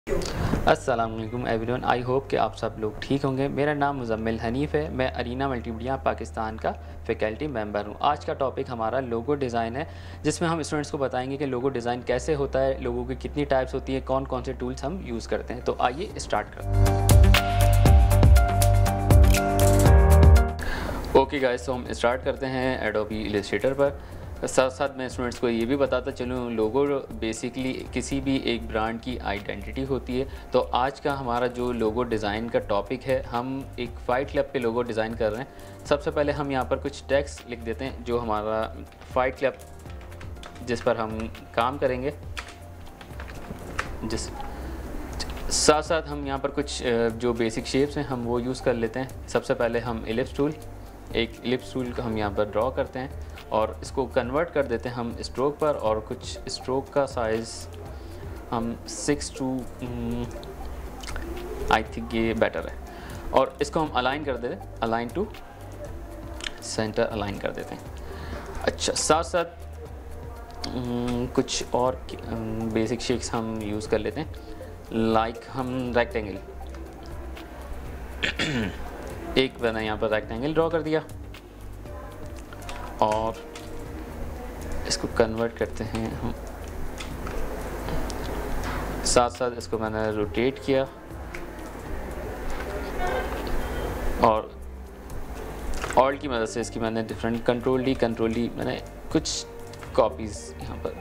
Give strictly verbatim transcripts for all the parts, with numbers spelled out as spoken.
अस्सलाम वालेकुम everyone. I hope कि आप सब लोग ठीक होंगे। मेरा नाम मुज़म्मिल हनीफ़ है। मैं अरीना मल्टीमीडिया पाकिस्तान का फ़ैकल्टी मेंबर हूँ। आज का टॉपिक हमारा लोगो डिज़ाइन है, जिसमें हम स्टूडेंट्स को बताएंगे कि लोगो डिज़ाइन कैसे होता है, लोगों की कितनी टाइप्स होती है, कौन कौन से टूल्स हम यूज़ करते हैं। तो आइए स्टार्ट करते हैं। ओके गाइस, तो हम स्टार्ट करते हैं एडोबी इलस्ट्रेटर पर। साथ साथ मैं स्टूडेंट्स को ये भी बताता चलूँ, लोगो बेसिकली किसी भी एक ब्रांड की आइडेंटिटी होती है। तो आज का हमारा जो लोगो डिज़ाइन का टॉपिक है, हम एक फाइट क्लब पे लोगो डिज़ाइन कर रहे हैं। सबसे पहले हम यहाँ पर कुछ टेक्स्ट लिख देते हैं जो हमारा फाइट क्लब जिस पर हम काम करेंगे। जिस साथ साथ हम यहाँ पर कुछ जो बेसिक शेप्स हैं हम वो यूज़ कर लेते हैं। सबसे पहले हम इलिप्स टूल एक इलिप्स टूल को हम यहाँ पर ड्रॉ करते हैं और इसको कन्वर्ट कर देते हैं हम स्ट्रोक पर, और कुछ स्ट्रोक का साइज़ हम सिक्स टू आई थिंक ये बेटर है। और इसको हम अलाइन कर देते हैं, अलाइन टू सेंटर अलाइन कर देते हैं। अच्छा, साथ साथ कुछ और बेसिक शेप्स हम यूज़ कर लेते हैं। लाइक like हम रेक्टेंगल एक मैंने यहाँ पर रेक्टेंगल ड्रॉ कर दिया और इसको कन्वर्ट करते हैं हम। साथ साथ इसको मैंने रोटेट किया और ऑल्ट की मदद से इसकी मैंने different control D control D मैंने कुछ कॉपीज़ यहाँ पर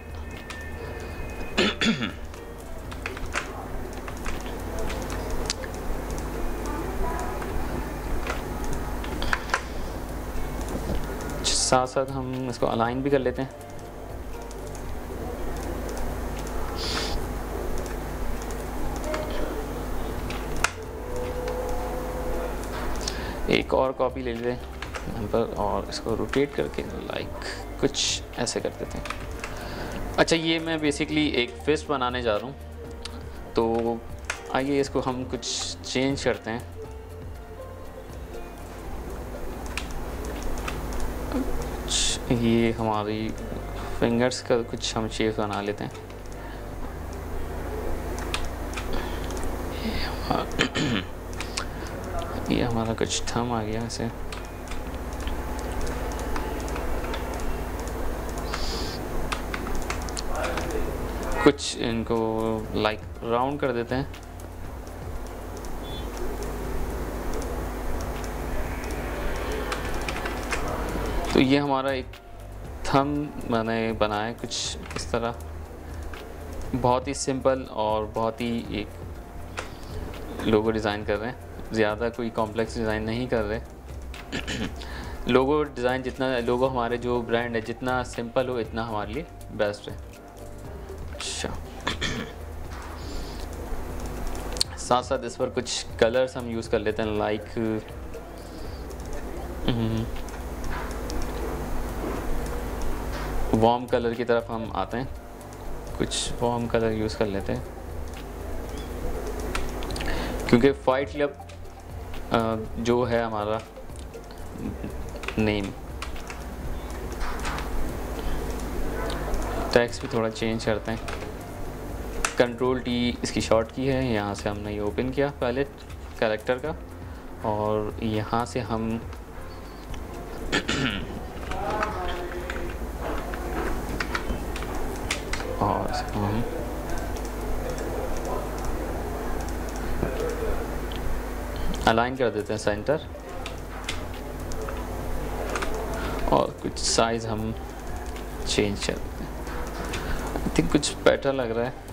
साथ साथ हम इसको अलाइन भी कर लेते हैं। एक और कॉपी ले लेते हैं यहाँ पर और इसको रोटेट करके लाइक कुछ ऐसे कर देते हैं। अच्छा, ये मैं बेसिकली एक फिस्ट बनाने जा रहा हूँ, तो आइए इसको हम कुछ चेंज करते हैं। ये हमारी फिंगर्स का कुछ हम शेप बना लेते हैं। ये हमारा कुछ थंब आ गया ऐसे। कुछ इनको लाइक राउंड कर देते हैं। तो ये हमारा एक थंब मैंने बनाया कुछ इस तरह, बहुत ही सिंपल और बहुत ही एक लोगो डिज़ाइन कर रहे हैं। ज़्यादा कोई कॉम्प्लेक्स डिज़ाइन नहीं कर रहे। लोगो डिज़ाइन जितना लोगो हमारे जो ब्रांड है जितना सिंपल हो इतना हमारे लिए बेस्ट है। अच्छा, साथ साथ इस पर कुछ कलर्स हम यूज़ कर लेते हैं। लाइक वार्म कलर की तरफ हम आते हैं, कुछ वार्म कलर यूज़ कर लेते हैं क्योंकि फाइट क्लब जो है हमारा नेम। टेक्स्ट भी थोड़ा चेंज करते हैं। कंट्रोल टी इसकी शॉर्ट की है, यहाँ से हमने ये ओपन किया पैलेट कैरेक्टर का और यहाँ से हम और हम अलाइन कर देते हैं सेंटर और कुछ साइज़ हम चेंज कर देते हैं। आई थिंक कुछ बेटर लग रहा है।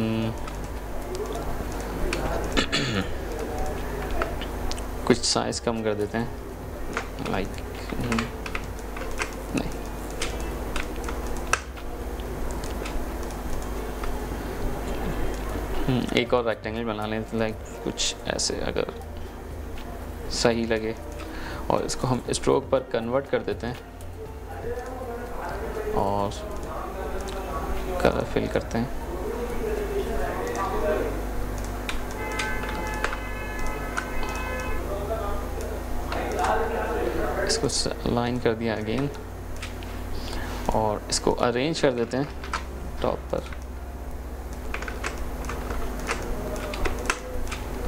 कुछ साइज़ कम कर देते हैं लाइक नहीं। एक और रेक्टेंगल बना लें लाइक कुछ ऐसे अगर सही लगे, और इसको हम स्ट्रोक पर कन्वर्ट कर देते हैं और कलर फिल करते हैं। इसको लाइन कर दिया अगेन और इसको अरेंज कर देते हैं टॉप पर।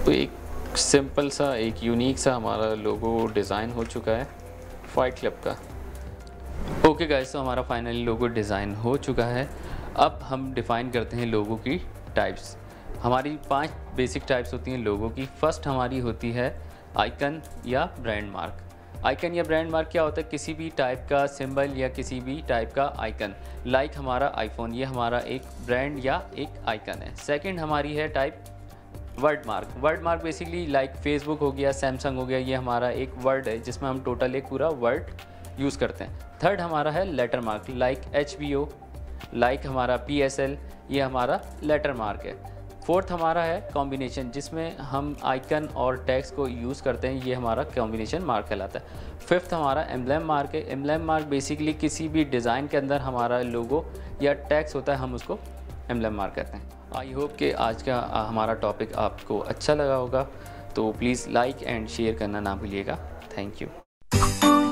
तो एक सिंपल सा, एक यूनिक सा हमारा लोगो डिज़ाइन हो चुका है फाइट क्लब का। ओके गाइस, तो हमारा फाइनली लोगो डिज़ाइन हो चुका है। अब हम डिफ़ाइन करते हैं लोगो की टाइप्स। हमारी पांच बेसिक टाइप्स होती हैं लोगो की। फर्स्ट हमारी होती है आइकन या ब्रांड मार्क। आइकन या ब्रांड मार्क क्या होता है? किसी भी टाइप का सिंबल या किसी भी टाइप का आइकन, लाइक हमारा आईफोन, ये हमारा एक ब्रांड या एक आइकन है। सेकंड हमारी है type word mark. Word mark basically like Facebook हो गया, सैमसंग हो गया, ये हमारा एक वर्ड है जिसमें हम टोटल एक पूरा वर्ड यूज़ करते हैं। थर्ड हमारा है letter mark, like H B O, like हमारा पी एस एल, ये हमारा लेटर मार्क है। फोर्थ हमारा है कॉम्बिनेशन, जिसमें हम आइकन और टेक्स्ट को यूज़ करते हैं, ये हमारा कॉम्बिनेशन मार्क कहलाता है। फिफ्थ हमारा एम्ब्लेम मार्क है। एम्ब्लेम मार्क बेसिकली किसी भी डिज़ाइन के अंदर हमारा लोगो या टेक्स्ट होता है, हम उसको एम्ब्लेम मार्क कहते हैं। आई होप कि आज का हमारा टॉपिक आपको अच्छा लगा होगा, तो प्लीज़ लाइक एंड शेयर करना ना भूलिएगा। Thank you.